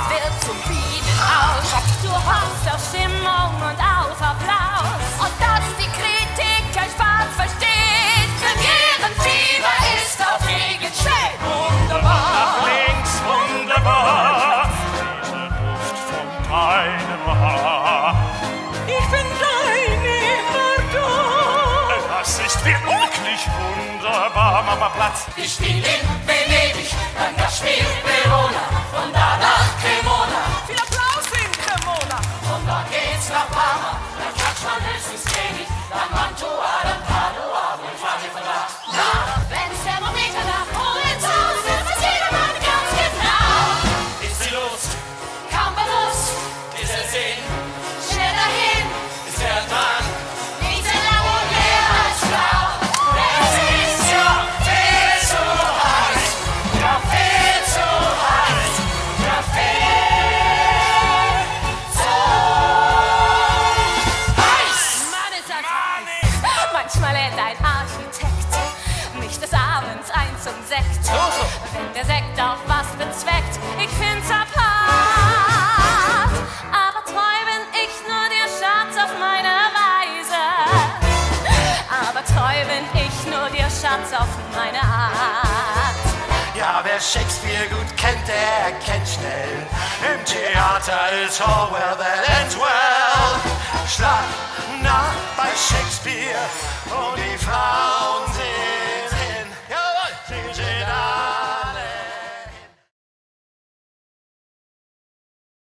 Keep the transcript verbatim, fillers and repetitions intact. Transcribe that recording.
wird zum Bienenhaus. Du hoffst auf Stimmung und auf Applaus. Und dass die Kritik kein Spaß versteht. Premierenfieber ist auf Wegen schön. Wunderbar. Nach links wunderbar. Diese Luft von deinem Haar. Ich bin dein immer Das ist wirklich wunderbar. Mama Platz. Ich spiel in Venedig, dann das Spiel Verona und danach Cremona. Viel Applaus in Cremona. Und dann geht's nach Parma, dann klatscht man höchstens wenig, dann Mantua, dann Padua und fahren wir von da nach. Wenn's Thermometer nach Horizont wird, weiß jedermann ganz genau. Ist die Lust, Kaum bewusst, ist der Sinn, schnell dahin, ist der Drang. nicht so lang und mehr als schlau. Es ist ja viel zu heiß, ja viel zu heiß, ja viel zu heiß. Mann, ist das heiß. Manchmal lädt ein Architekt mich des Abends ein zum Sekt. Wenn der Sekt auch was bezweckt, ich find's apart. Aber treu bin ich nur der Schatz auf meine Weise. Aber treu bin ich nur der Schatz auf meine Art. Ja, wer Shakespeare gut kennt, der kennt schnell. Im Theater ist all well that ends well. Schlag nach bei Shakespeare und die Frau